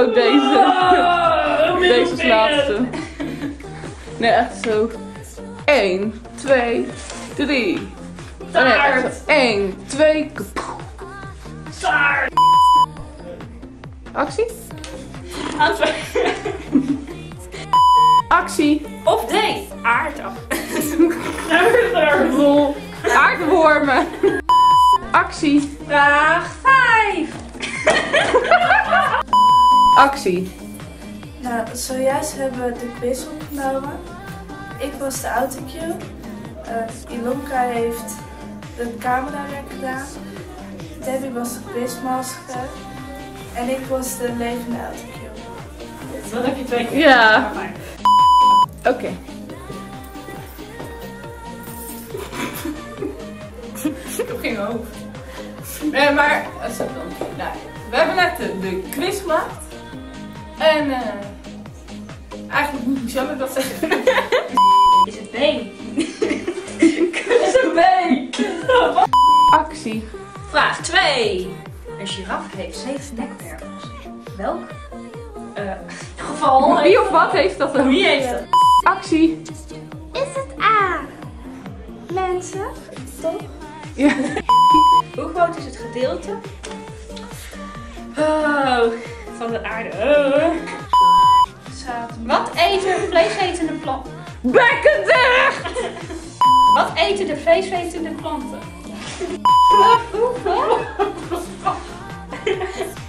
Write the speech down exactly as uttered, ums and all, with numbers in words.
ook deze. Oh, deze is laatste. Nee, echt zo. één, twee, drie. Oh, nee, echt zo. één, twee. Staart. Actie? Antwoord. Actie. Of D. Aardappel. Lol. Aardwormen. Actie. Vraag vijf. Actie. Nou, zojuist hebben we de quiz opgenomen. Ik was de autocue. Uh, Ilonka heeft de camerawerk gedaan. Debbie was de quizmaster. En ik was de levende autocue. Dan heb je twee keer. Ja. Oké. Okay. Ik heb geen hoofd. Nee, maar... Nou, we hebben net de, de quiz gemaakt. En... Uh, eigenlijk moet Michelle dat zeggen. Is het B? Is het B? Actie. Vraag twee. Een giraf heeft zeven nekwervels. Welk? Uh, geval... Wie of wat heeft dat dan? Wie heeft dat? Actie. Is het A? Mensen, toch? Ja. Hoe groot is het gedeelte oh, van de aarde? Oh. Wat eten vleesetende planten? Bekken dicht! Wat eten de vleesetende planten?